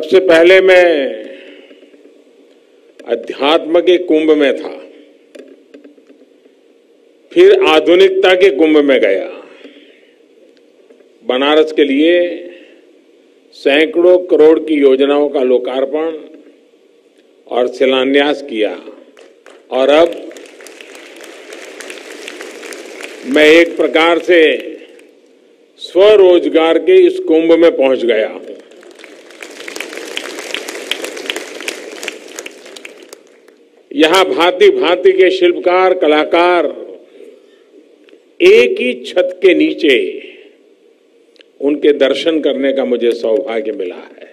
सबसे पहले मैं अध्यात्म के कुंभ में था, फिर आधुनिकता के कुंभ में गया। बनारस के लिए सैकड़ों करोड़ की योजनाओं का लोकार्पण और शिलान्यास किया और अब मैं एक प्रकार से स्वरोजगार के इस कुंभ में पहुंच गया हूं। यहां भांति भांति के शिल्पकार, कलाकार एक ही छत के नीचे, उनके दर्शन करने का मुझे सौभाग्य मिला है।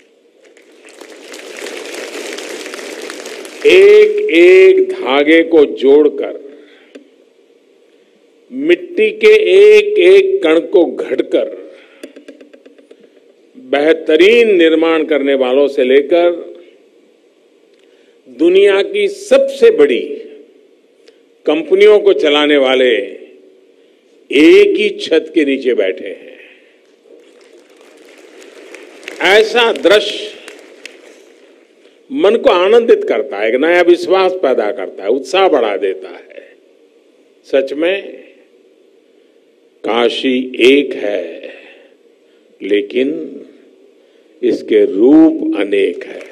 एक एक धागे को जोड़कर, मिट्टी के एक एक कण को घड़कर बेहतरीन निर्माण करने वालों से लेकर दुनिया की सबसे बड़ी कंपनियों को चलाने वाले एक ही छत के नीचे बैठे हैं। ऐसा दृश्य मन को आनंदित करता है, एक नया विश्वास पैदा करता है, उत्साह बढ़ा देता है। सच में काशी एक है, लेकिन इसके रूप अनेक है।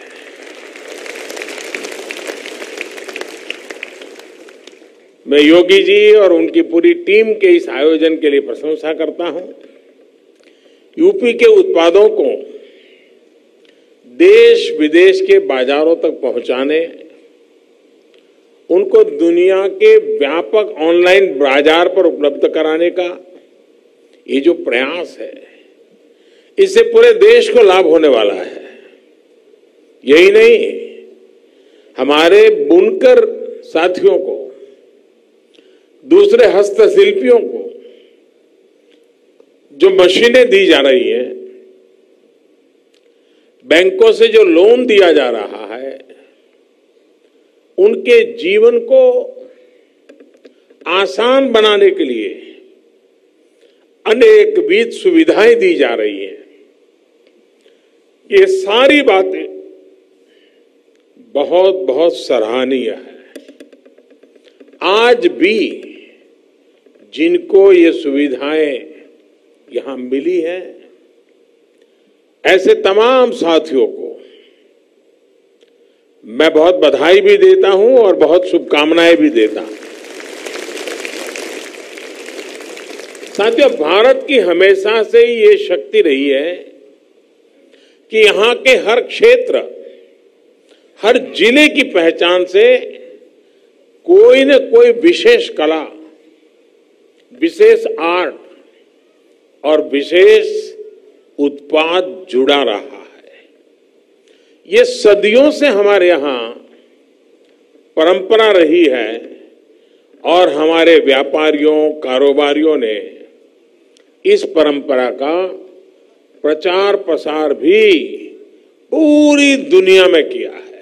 मैं योगी जी और उनकी पूरी टीम के इस आयोजन के लिए प्रशंसा करता हूं। यूपी के उत्पादों को देश विदेश के बाजारों तक पहुंचाने, उनको दुनिया के व्यापक ऑनलाइन बाजार पर उपलब्ध कराने का ये जो प्रयास है, इससे पूरे देश को लाभ होने वाला है। यही नहीं, हमारे बुनकर साथियों को, दूसरे हस्तशिल्पियों को जो मशीनें दी जा रही हैं, बैंकों से जो लोन दिया जा रहा है, उनके जीवन को आसान बनाने के लिए अनेकविध सुविधाएं दी जा रही हैं। ये सारी बातें बहुत बहुत सराहनीय है। आज भी जिनको ये सुविधाएं यहां मिली हैं, ऐसे तमाम साथियों को मैं बहुत बधाई भी देता हूं और बहुत शुभकामनाएं भी देता हूं। साथियों, भारत की हमेशा से ये शक्ति रही है कि यहां के हर क्षेत्र, हर जिले की पहचान से कोई न कोई विशेष कला, विशेष आर्ट और विशेष उत्पाद जुड़ा रहा है। ये सदियों से हमारे यहां परंपरा रही है और हमारे व्यापारियों, कारोबारियों ने इस परंपरा का प्रचार प्रसार भी पूरी दुनिया में किया है।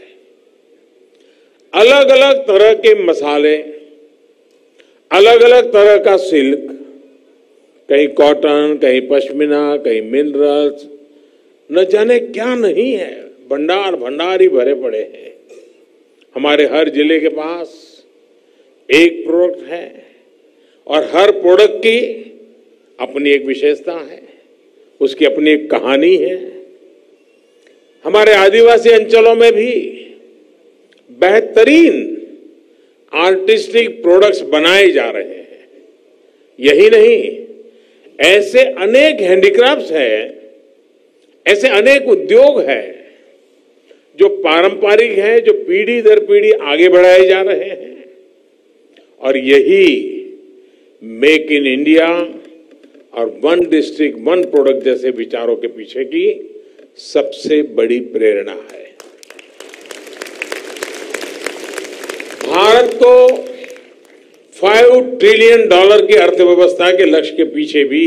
अलग अलग तरह के मसाले, अलग अलग तरह का सिल्क, कहीं कॉटन, कहीं पश्मीना, कहीं मिनरल्स, न जाने क्या नहीं है, भंडार भंडार ही भरे पड़े हैं। हमारे हर जिले के पास एक प्रोडक्ट है और हर प्रोडक्ट की अपनी एक विशेषता है, उसकी अपनी एक कहानी है। हमारे आदिवासी अंचलों में भी बेहतरीन आर्टिस्टिक प्रोडक्ट्स बनाए जा रहे हैं। यही नहीं, ऐसे अनेक हैंडीक्राफ्ट्स हैं, ऐसे अनेक उद्योग हैं जो पारंपरिक हैं, जो पीढ़ी दर पीढ़ी आगे बढ़ाए जा रहे हैं। और यही मेक इन इंडिया और वन डिस्ट्रिक्ट वन प्रोडक्ट जैसे विचारों के पीछे की सबसे बड़ी प्रेरणा है। भारत को $5 ट्रिलियन की अर्थव्यवस्था के लक्ष्य के पीछे भी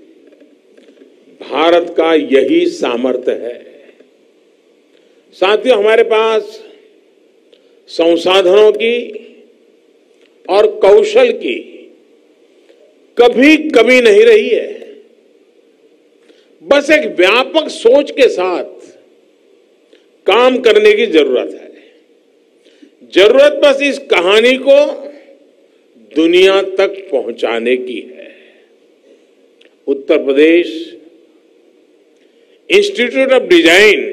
भारत का यही सामर्थ्य है। साथियों, हमारे पास संसाधनों की और कौशल की कभी कमी नहीं रही है। बस एक व्यापक सोच के साथ काम करने की जरूरत है। जरूरत बस इस कहानी को दुनिया तक पहुंचाने की है। Uttar Pradesh institute of design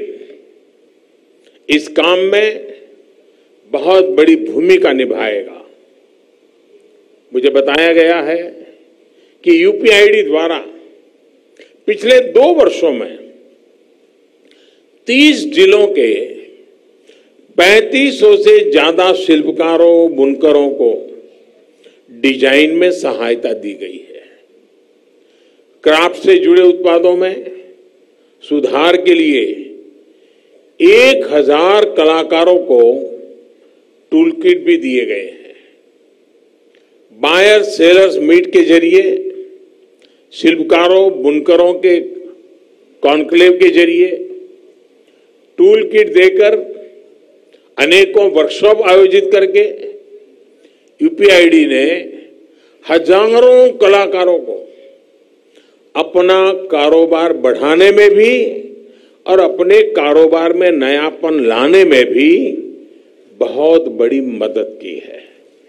इस काम में बहुत बड़ी भूमिका निभाएगा। मुझे बताया गया है कि यूपीआईडी द्वारा पिछले 2 वर्षों में 30 जिलों के 3500 से ज्यादा शिल्पकारों, बुनकरों को डिजाइन में सहायता दी गई है। क्राफ्ट से जुड़े उत्पादों में सुधार के लिए 1000 कलाकारों को टूल किट भी दिए गए हैं। बायर सेलर्स मीट के जरिए शिल्पकारों, बुनकरों के कॉन्क्लेव के जरिए टूल किट देकर अनेकों वर्कशॉप आयोजित करके यूपीआईडी ने हजारों कलाकारों को अपना कारोबार बढ़ाने में भी और अपने कारोबार में नयापन लाने में भी बहुत बड़ी मदद की है।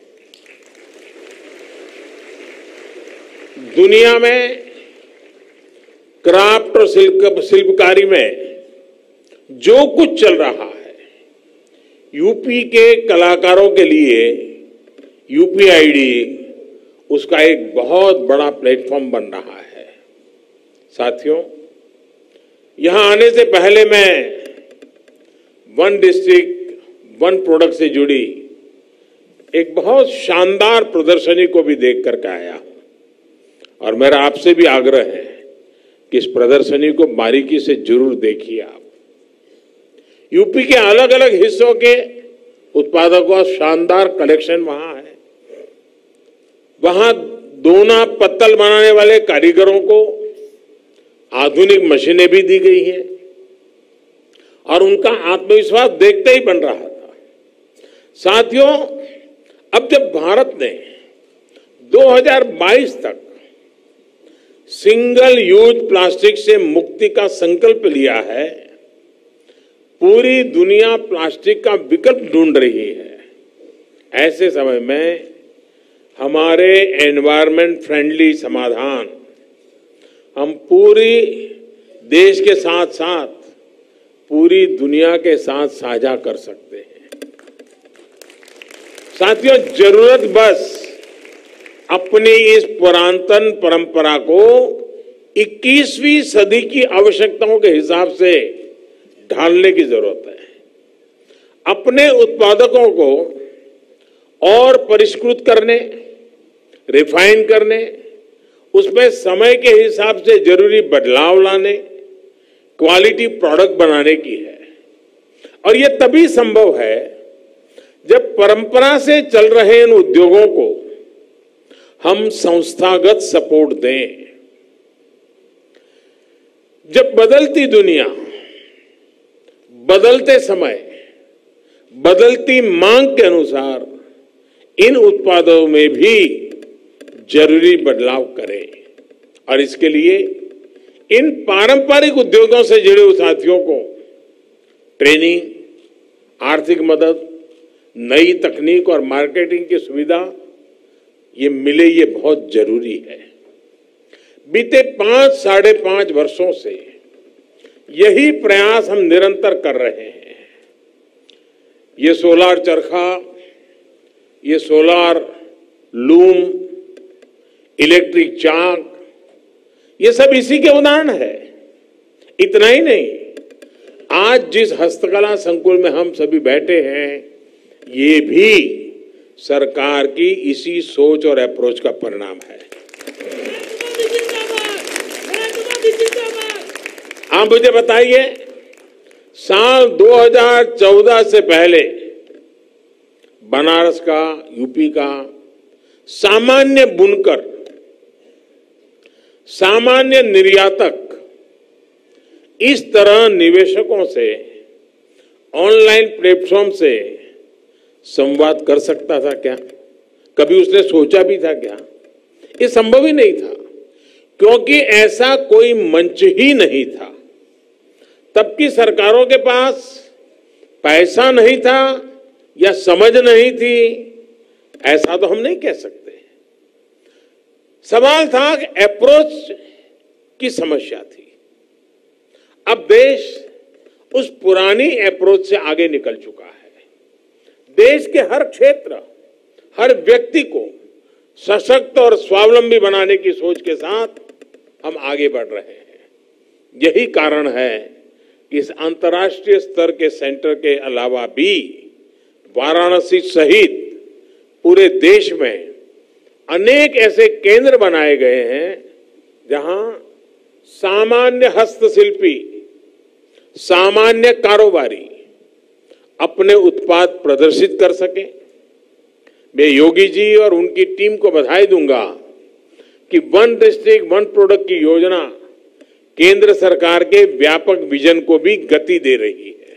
दुनिया में क्राफ्ट और शिल्पकारी में जो कुछ चल रहा है, यूपी के कलाकारों के लिए यूपीआईडी उसका एक बहुत बड़ा प्लेटफॉर्म बन रहा है। साथियों, यहां आने से पहले मैं वन डिस्ट्रिक्ट वन प्रोडक्ट से जुड़ी एक बहुत शानदार प्रदर्शनी को भी देख करके आया और मेरा आपसे भी आग्रह है कि इस प्रदर्शनी को बारीकी से जरूर देखिए। आप यूपी के अलग अलग हिस्सों के उत्पादकों का शानदार कलेक्शन वहां है। वहां दोना पत्तल बनाने वाले कारीगरों को आधुनिक मशीनें भी दी गई हैं और उनका आत्मविश्वास देखते ही बन रहा था। साथियों, अब जब भारत ने 2022 तक सिंगल यूज प्लास्टिक से मुक्ति का संकल्प लिया है, पूरी दुनिया प्लास्टिक का विकल्प ढूंढ रही है। ऐसे समय में हमारे एनवायरमेंट फ्रेंडली समाधान हम पूरी देश के साथ साथ पूरी दुनिया के साथ साझा कर सकते हैं। साथियों, जरूरत बस अपनी इस पुरातन परंपरा को 21वीं सदी की आवश्यकताओं के हिसाब से ढालने की जरूरत है। अपने उत्पादकों को और परिष्कृत करने, रिफाइन करने, उसमें समय के हिसाब से जरूरी बदलाव लाने, क्वालिटी प्रोडक्ट बनाने की है। और यह तभी संभव है जब परंपरा से चल रहे इन उद्योगों को हम संस्थागत सपोर्ट दें। जब बदलती दुनिया, बदलते समय, बदलती मांग के अनुसार इन उत्पादों में भी जरूरी बदलाव करें और इसके लिए इन पारंपरिक उद्योगों से जुड़े साथियों को ट्रेनिंग, आर्थिक मदद, नई तकनीक और मार्केटिंग की सुविधा ये मिले, ये बहुत जरूरी है। बीते 5 - 5.5 वर्षों से यही प्रयास हम निरंतर कर रहे हैं। ये सोलार चरखा, ये सोलार लूम, इलेक्ट्रिक चाक, ये सब इसी के उदाहरण है। इतना ही नहीं, आज जिस हस्तकला संकुल में हम सभी बैठे हैं, ये भी सरकार की इसी सोच और अप्रोच का परिणाम है। आप मुझे बताइए, साल 2014 से पहले बनारस का, यूपी का सामान्य बुनकर, सामान्य निर्यातक इस तरह निवेशकों से ऑनलाइन प्लेटफॉर्म से संवाद कर सकता था क्या? कभी उसने सोचा भी था क्या? ये संभव ही नहीं था, क्योंकि ऐसा कोई मंच ही नहीं था। तब की सरकारों के पास पैसा नहीं था या समझ नहीं थी, ऐसा तो हम नहीं कह सकते। सवाल था कि अप्रोच की समस्या थी। अब देश उस पुरानी अप्रोच से आगे निकल चुका है। देश के हर क्षेत्र, हर व्यक्ति को सशक्त और स्वावलंबी बनाने की सोच के साथ हम आगे बढ़ रहे हैं। यही कारण है कि इस अंतर्राष्ट्रीय स्तर के सेंटर के अलावा भी वाराणसी सहित पूरे देश में अनेक ऐसे केंद्र बनाए गए हैं जहां सामान्य हस्तशिल्पी, सामान्य कारोबारी अपने उत्पाद प्रदर्शित कर सकें। मैं योगी जी और उनकी टीम को बधाई दूंगा कि वन डिस्ट्रिक्ट वन प्रोडक्ट की योजना केंद्र सरकार के व्यापक विजन को भी गति दे रही है।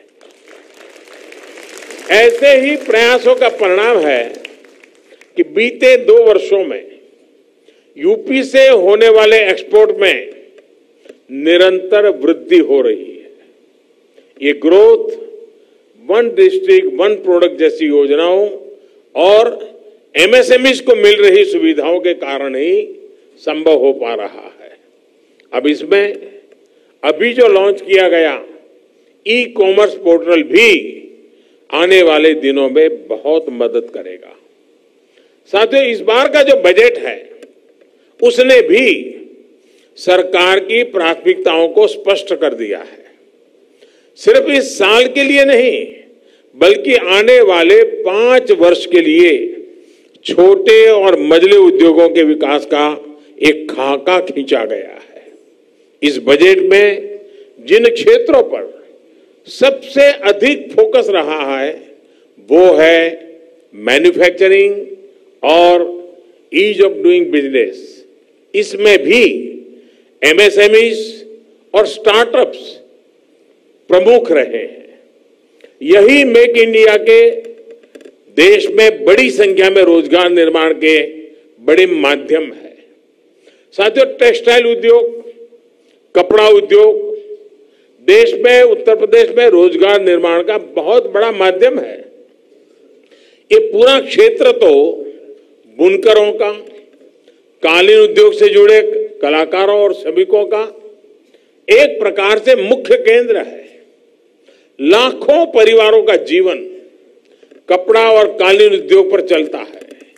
ऐसे ही प्रयासों का परिणाम है कि बीते 2 वर्षों में यूपी से होने वाले एक्सपोर्ट में निरंतर वृद्धि हो रही है। ये growth one district one product जैसी योजनाओं और एमएसएमईज को मिल रही सुविधाओं के कारण ही संभव हो पा रहा है। अब इसमें अभी जो लॉन्च किया गया ई कॉमर्स पोर्टल भी आने वाले दिनों में बहुत मदद करेगा। साथियों, इस बार का जो बजट है उसने भी सरकार की प्राथमिकताओं को स्पष्ट कर दिया है। सिर्फ इस साल के लिए नहीं, बल्कि आने वाले 5 वर्ष के लिए छोटे और मझले उद्योगों के विकास का एक खाका खींचा गया है। इस बजट में जिन क्षेत्रों पर सबसे अधिक फोकस रहा है वो है मैन्युफैक्चरिंग और ईज ऑफ डूइंग बिजनेस। इसमें भी एमएसएमईज और स्टार्टअप्स प्रमुख रहे हैं। यही मेक इंडिया के देश में बड़ी संख्या में रोजगार निर्माण के बड़े माध्यम है। साथियों, टेक्सटाइल उद्योग, कपड़ा उद्योग देश में, उत्तर प्रदेश में रोजगार निर्माण का बहुत बड़ा माध्यम है। ये पूरा क्षेत्र तो बुनकरों का, कालीन उद्योग से जुड़े कलाकारों और श्रमिकों का एक प्रकार से मुख्य केंद्र है। लाखों परिवारों का जीवन कपड़ा और कालीन उद्योग पर चलता है।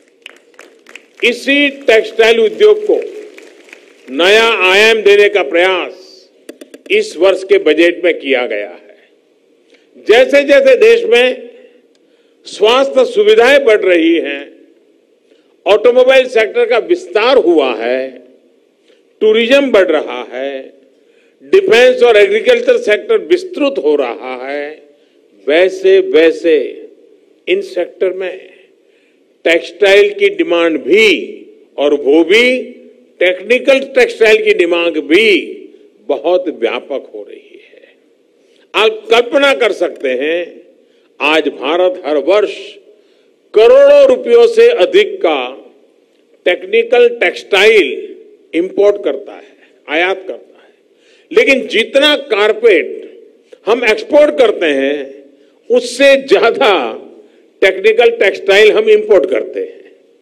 इसी टेक्सटाइल उद्योग को नया आयाम देने का प्रयास इस वर्ष के बजट में किया गया है। जैसे जैसे देश में स्वास्थ्य सुविधाएं बढ़ रही हैं, ऑटोमोबाइल सेक्टर का विस्तार हुआ है, टूरिज्म बढ़ रहा है, डिफेंस और एग्रीकल्चर सेक्टर विस्तृत हो रहा है, वैसे वैसे इन सेक्टर में टेक्सटाइल की डिमांड भी, और वो भी टेक्निकल टेक्सटाइल की डिमांड भी बहुत व्यापक हो रही है। आप कल्पना कर सकते हैं, आज भारत हर वर्ष करोड़ों रुपयों से अधिक का टेक्निकल टेक्सटाइल इंपोर्ट करता है, आयात करता है। लेकिन जितना कारपेट हम एक्सपोर्ट करते हैं, उससे ज्यादा टेक्निकल टेक्सटाइल हम इंपोर्ट करते हैं।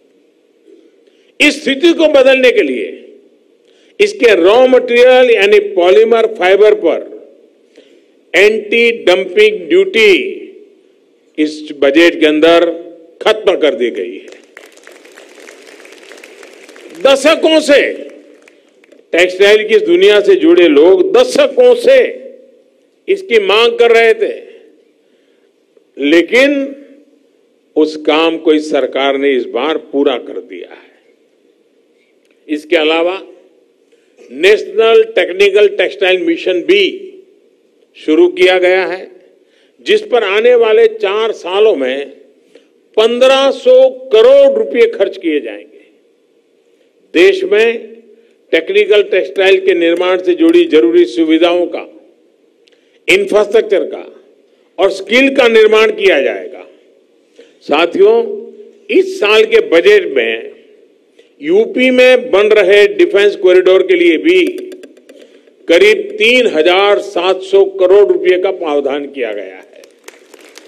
इस स्थिति को बदलने के लिए इसके रॉ मटेरियल यानी पॉलीमर फाइबर पर एंटी डंपिंग ड्यूटी इस बजट के अंदर खत्म कर दी गई है। दशकों से टेक्सटाइल की दुनिया से जुड़े लोग दशकों से इसकी मांग कर रहे थे, लेकिन उस काम को इस सरकार ने इस बार पूरा कर दिया है। इसके अलावा नेशनल टेक्निकल टेक्सटाइल मिशन भी शुरू किया गया है, जिस पर आने वाले 4 सालों में 1500 करोड़ रुपए खर्च किए जाएंगे। देश में टेक्निकल टेक्सटाइल के निर्माण से जुड़ी जरूरी सुविधाओं का, इंफ्रास्ट्रक्चर का और स्किल का निर्माण किया जाएगा। साथियों, इस साल के बजट में यूपी में बन रहे डिफेंस कॉरिडोर के लिए भी करीब 3700 करोड़ रुपए का प्रावधान किया गया है।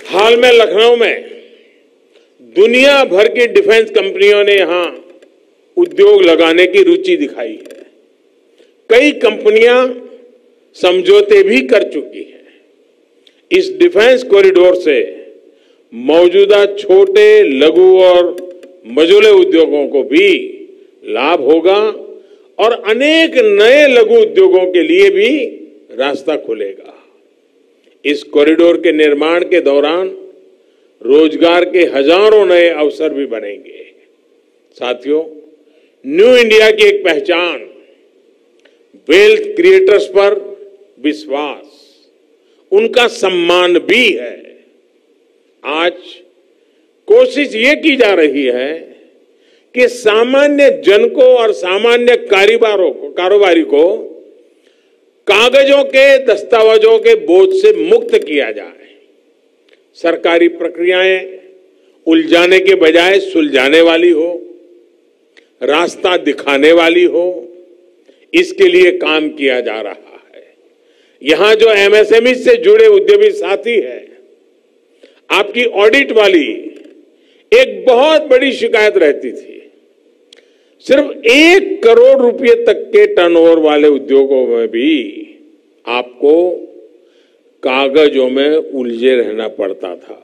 हाल में लखनऊ में दुनिया भर की डिफेंस कंपनियों ने यहां उद्योग लगाने की रुचि दिखाई है। कई कंपनियां समझौते भी कर चुकी हैं। इस डिफेंस कॉरिडोर से मौजूदा छोटे, लघु और मझोले उद्योगों को भी लाभ होगा और अनेक नए लघु उद्योगों के लिए भी रास्ता खुलेगा। इस कॉरिडोर के निर्माण के दौरान रोजगार के हजारों नए अवसर भी बनेंगे। साथियों, न्यू इंडिया की एक पहचान वेल्थ क्रिएटर्स पर विश्वास, उनका सम्मान भी है। आज कोशिश ये की जा रही है कि सामान्य जन को और सामान्य कारोबारी को कागजों के, दस्तावेजों के बोझ से मुक्त किया जाए। सरकारी प्रक्रियाएं उलझाने के बजाय सुलझाने वाली हो, रास्ता दिखाने वाली हो, इसके लिए काम किया जा रहा है। यहां जो एमएसएमई से जुड़े उद्यमी साथी हैं, आपकी ऑडिट वाली एक बहुत बड़ी शिकायत रहती थी। सिर्फ 1 करोड़ रुपए तक के टर्नओवर वाले उद्योगों में भी आपको कागजों में उलझे रहना पड़ता था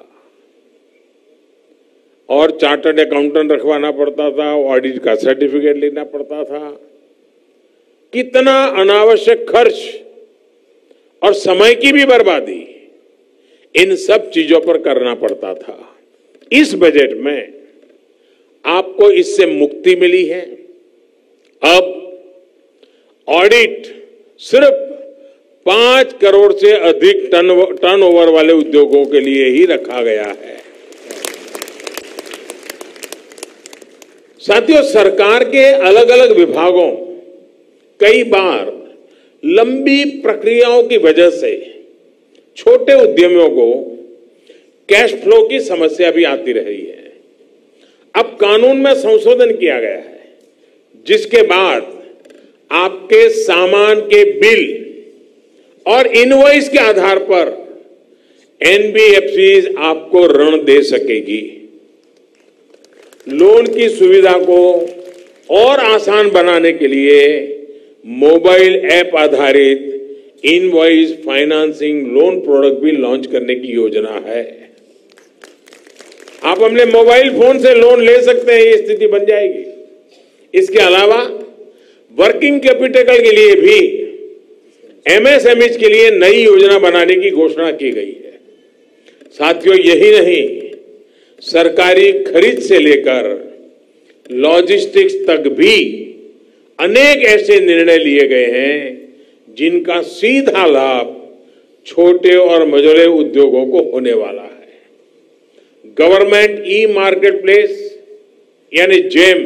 और चार्टर्ड अकाउंटेंट रखवाना पड़ता था, ऑडिट का सर्टिफिकेट लेना पड़ता था। कितना अनावश्यक खर्च और समय की भी बर्बादी इन सब चीजों पर करना पड़ता था। इस बजट में आपको इससे मुक्ति मिली है। अब ऑडिट सिर्फ 5 करोड़ से अधिक टर्नओवर वाले उद्योगों के लिए ही रखा गया है। साथियों, सरकार के अलग अलग विभागों कई बार लंबी प्रक्रियाओं की वजह से छोटे उद्यमियों को कैश फ्लो की समस्या भी आती रही है। अब कानून में संशोधन किया गया है, जिसके बाद आपके सामान के बिल और इनवॉइस के आधार पर एनबीएफसी आपको ऋण दे सकेगी। लोन की सुविधा को और आसान बनाने के लिए मोबाइल ऐप आधारित इनवॉइस फाइनेंसिंग लोन प्रोडक्ट भी लॉन्च करने की योजना है। आप अपने मोबाइल फोन से लोन ले सकते हैं, ये स्थिति बन जाएगी। इसके अलावा वर्किंग कैपिटल के लिए भी एमएसएमई के लिए नई योजना बनाने की घोषणा की गई है। साथियों, यही नहीं, सरकारी खरीद से लेकर लॉजिस्टिक्स तक भी अनेक ऐसे निर्णय लिए गए हैं जिनका सीधा लाभ छोटे और मझोले उद्योगों को होने वाला है। गवर्नमेंट ई मार्केट प्लेस यानी जेम,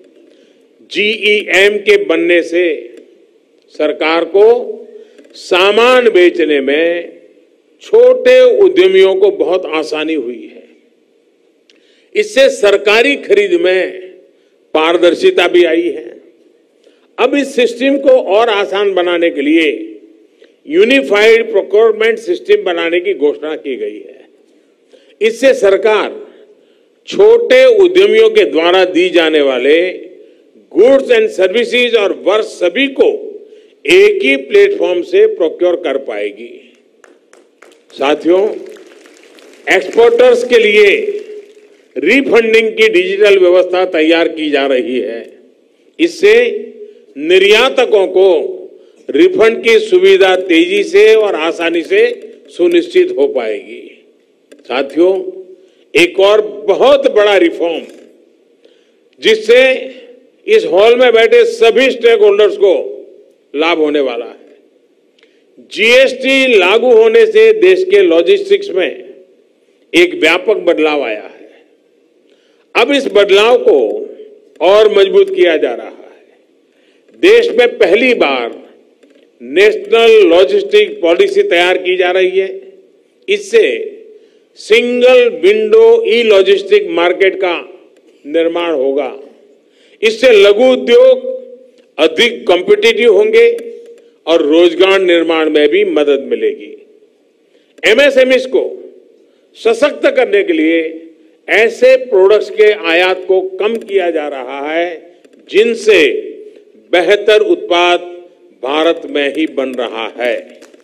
जीईएम के बनने से सरकार को सामान बेचने में छोटे उद्यमियों को बहुत आसानी हुई है। इससे सरकारी खरीद में पारदर्शिता भी आई है। अब इस सिस्टम को और आसान बनाने के लिए यूनिफाइड प्रोक्योरमेंट सिस्टम बनाने की घोषणा की गई है। इससे सरकार छोटे उद्यमियों के द्वारा दी जाने वाले गुड्स एंड सर्विसेज और वर्क सभी को एक ही प्लेटफॉर्म से प्रोक्योर कर पाएगी। साथियों, एक्सपोर्टर्स के लिए रिफंडिंग की डिजिटल व्यवस्था तैयार की जा रही है। इससे निर्यातकों को रिफंड की सुविधा तेजी से और आसानी से सुनिश्चित हो पाएगी। साथियों, एक और बहुत बड़ा रिफॉर्म जिससे इस हॉल में बैठे सभी स्टेक होल्डर्स को लाभ होने वाला है। जीएसटी लागू होने से देश के लॉजिस्टिक्स में एक व्यापक बदलाव आया है। अब इस बदलाव को और मजबूत किया जा रहा है। देश में पहली बार नेशनल लॉजिस्टिक पॉलिसी तैयार की जा रही है। इससे single window e logistic market का निर्माण होगा। इससे लघु उद्योग अधिक कॉम्पिटिटिव होंगे और रोजगार निर्माण में भी मदद मिलेगी। एमएसएमईज को सशक्त करने के लिए ऐसे प्रोडक्ट्स के आयात को कम किया जा रहा है जिनसे बेहतर उत्पाद भारत में ही बन रहा है।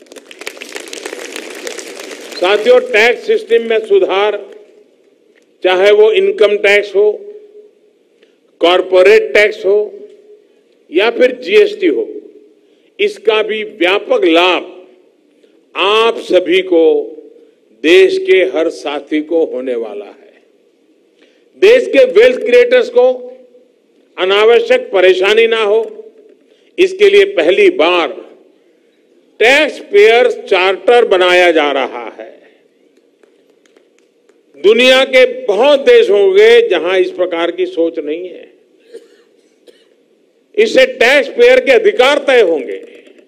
साथियों, टैक्स सिस्टम में सुधार, चाहे वो इनकम टैक्स हो, कॉरपोरेट टैक्स हो या फिर जीएसटी हो, इसका भी व्यापक लाभ आप सभी को, देश के हर साथी को होने वाला है। देश के वेल्थ क्रिएटर्स को अनावश्यक परेशानी ना हो, इसके लिए पहली बार टैक्स पेयर्स चार्टर बनाया जा रहा है। दुनिया के बहुत देश होंगे जहां इस प्रकार की सोच नहीं है। इससे टैक्स पेयर के अधिकार तय होंगे।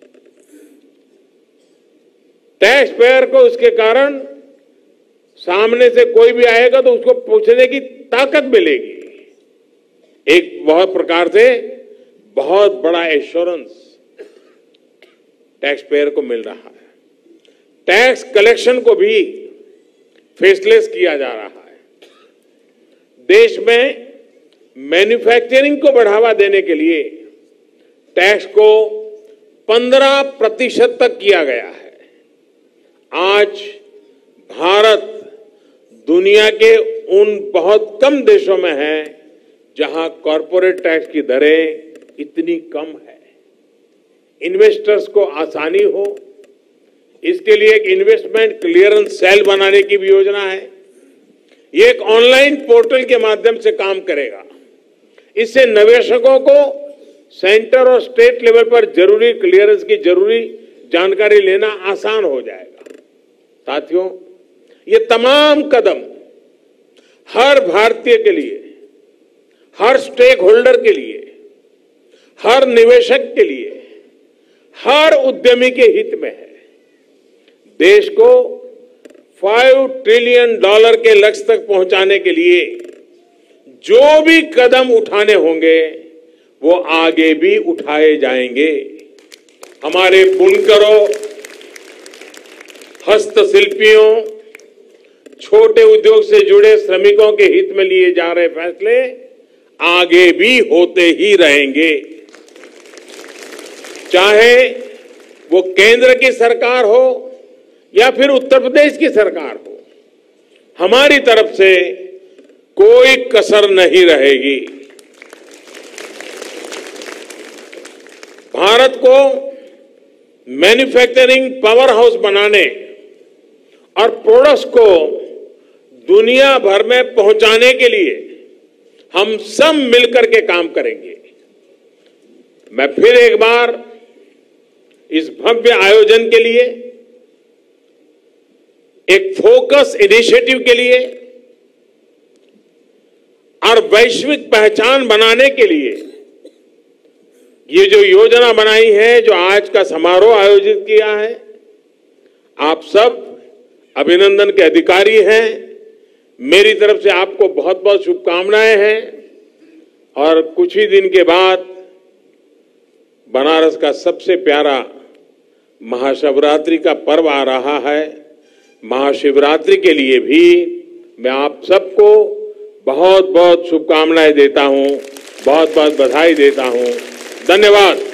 टैक्स पेयर को उसके कारण सामने से कोई भी आएगा तो उसको पूछने की ताकत मिलेगी। एक बहुत प्रकार से बहुत बड़ा एश्योरेंस टैक्स पेयर को मिल रहा है। टैक्स कलेक्शन को भी फेसलेस किया जा रहा है। देश में मैन्युफैक्चरिंग को बढ़ावा देने के लिए टैक्स को 15% तक किया गया है। आज भारत दुनिया के उन बहुत कम देशों में है जहां कॉरपोरेट टैक्स की दरें इतनी कम है। इन्वेस्टर्स को आसानी हो, इसके लिए एक इन्वेस्टमेंट क्लियरेंस सेल बनाने की भी योजना है। ये एक ऑनलाइन पोर्टल के माध्यम से काम करेगा। इससे निवेशकों को सेंटर और स्टेट लेवल पर जरूरी क्लियरेंस की जरूरी जानकारी लेना आसान हो जाएगा। साथियों, ये तमाम कदम हर भारतीय के लिए, हर स्टेक होल्डर के लिए, हर निवेशक के लिए, हर उद्यमी के हित में है। देश को $5 ट्रिलियन के लक्ष्य तक पहुंचाने के लिए जो भी कदम उठाने होंगे वो आगे भी उठाए जाएंगे। हमारे बुनकरों, हस्तशिल्पियों, छोटे उद्योग से जुड़े श्रमिकों के हित में लिए जा रहे फैसले आगे भी होते ही रहेंगे। चाहे वो केंद्र की सरकार हो या फिर उत्तर प्रदेश की सरकार हो, हमारी तरफ से कोई कसर नहीं रहेगी। भारत को मैन्युफैक्चरिंग पावर हाउस बनाने और प्रोडक्ट्स को दुनिया भर में पहुंचाने के लिए हम सब मिलकर के काम करेंगे। मैं फिर एक बार इस भव्य आयोजन के लिए, एक फोकस इनिशिएटिव के लिए और वैश्विक पहचान बनाने के लिए ये जो योजना बनाई है, जो आज का समारोह आयोजित किया है, आप सब अभिनंदन के अधिकारी हैं। मेरी तरफ से आपको बहुत बहुत शुभकामनाएं हैं। और कुछ ही दिन के बाद बनारस का सबसे प्यारा महाशिवरात्रि का पर्व आ रहा है। महाशिवरात्रि के लिए भी मैं आप सबको बहुत बहुत शुभकामनाएं देता हूं, बहुत बहुत बधाई देता हूं। धन्यवाद।